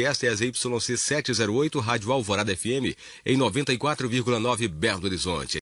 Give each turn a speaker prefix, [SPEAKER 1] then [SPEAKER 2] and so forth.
[SPEAKER 1] Esta é a ZYC 708, Rádio Alvorada FM, em 94,9 Belo Horizonte.